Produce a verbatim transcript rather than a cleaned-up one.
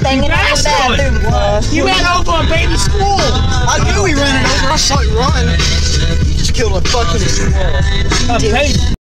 hanging out in the bathroom floor. You ran over a baby squirrel. I knew he ran it over. I saw it run. He just killed a fucking squirrel. A baby.